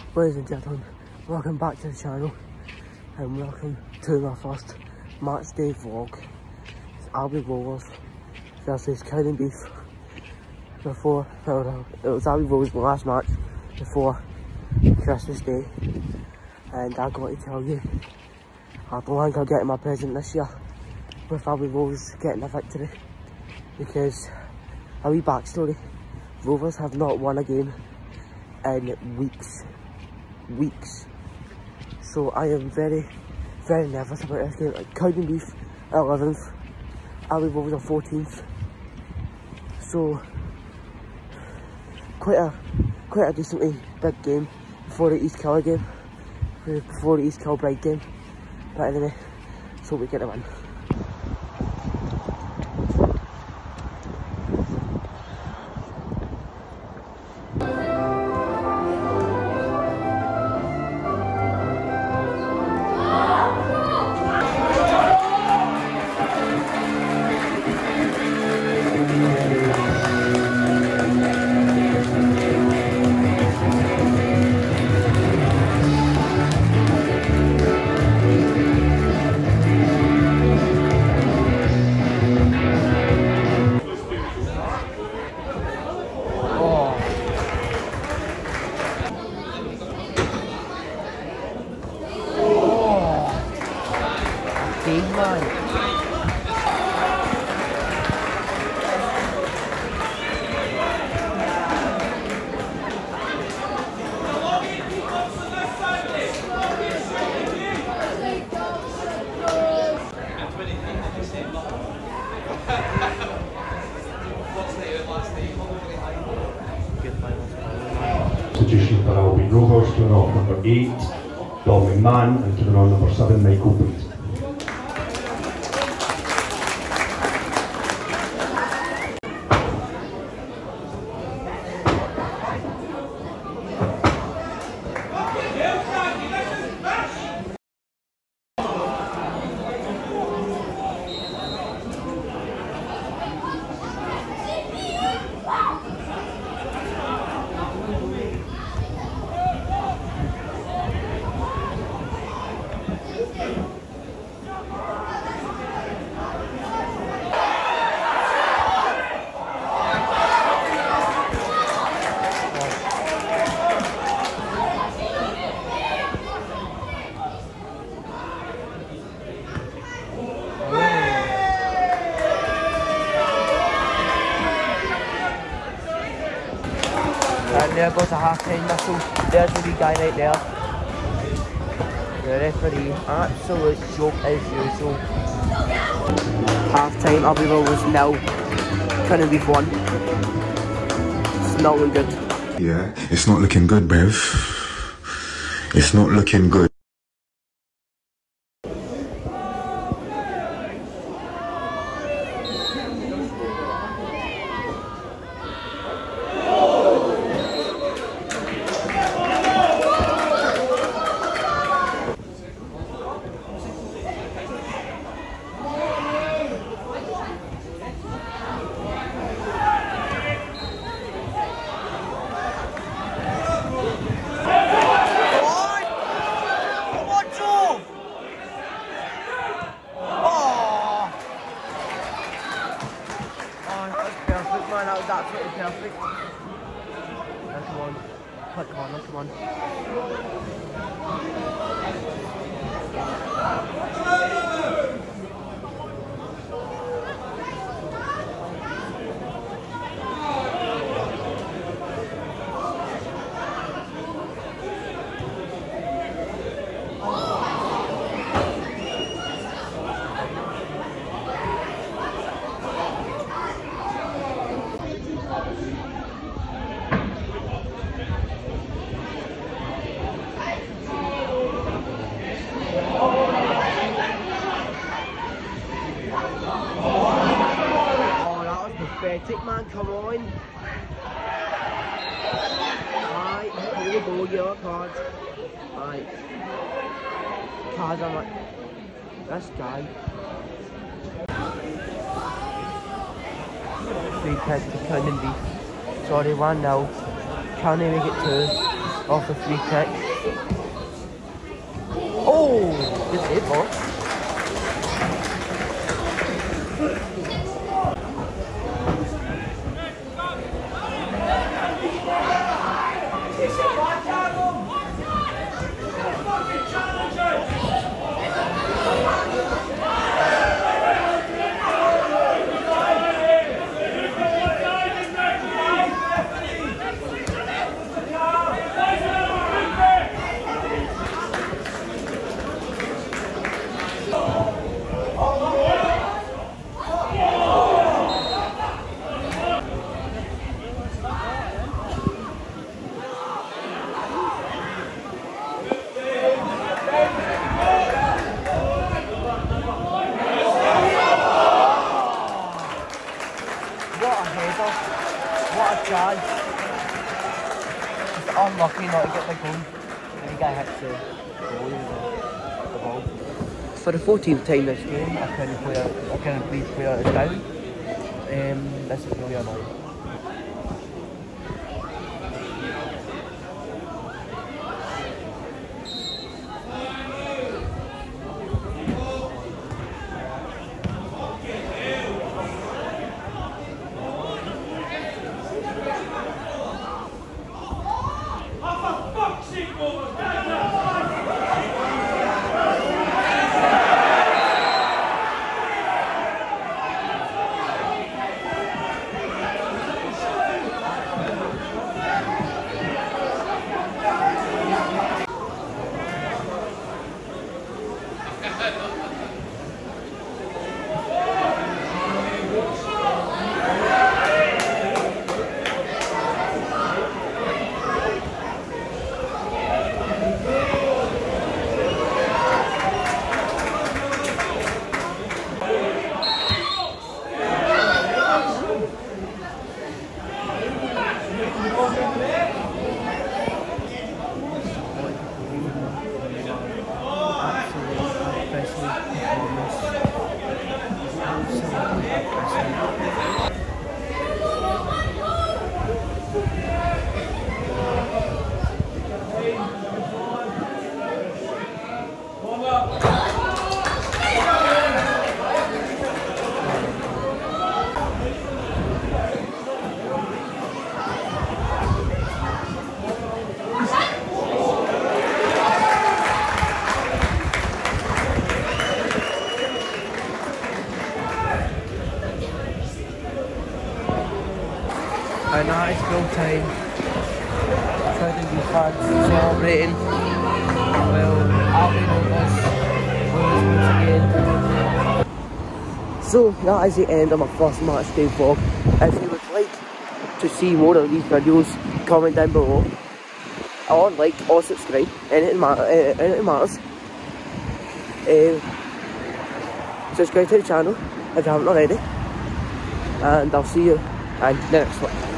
Ladies and gentlemen, welcome back to the channel and welcome to my first match day vlog. It's Albion Rovers versus Cowdenbeath. Before, it was Albion Rovers' last match before Christmas Day, and I got to tell you, I don't think I'll get my present this year with Albion Rovers getting a victory, because a wee backstory: Rovers have not won a game in weeks. So I am very nervous about this game. Like, Cowdenbeath 11th, Albion Rovers are 14th. So quite a decently big game before the East Kilbride game. But anyway, so we get a win. Substitution for Albion Rovers, to off number 8, Dominic Mann, and to on number 7, Michael Booth. And there goes a half-time whistle. There's the wee guy right there. The referee, absolute joke as usual. Half-time, Albion Rovers 0, Cowdenbeath 1. It's not looking good. Yeah, it's not looking good, Bev. It's not looking good. Man, that was absolutely perfect. Now, come on. Cut corner, come on. Pathetic, man, come on. Right, hold the ball, yellow card. Right. Cards, I'm like, this guy. Free kick to Cowdenbeath. Sorry, 1-0. Can they make it 2? off the free kick. Oh, good save, boss. What a chance. Just unlucky not to get the goal. And the guy hits the ball. For the 14th time this game, I couldn't believe player is down. This is really annoying. And now it's goal time. Cowdenbeath fans celebrating. Well, Albion once again. So that is the end of my first match day vlog. If you would like to see more of these videos, comment down below. Or like or subscribe. Anything matters. Subscribe to the channel if you haven't already. And I'll see you in the next one.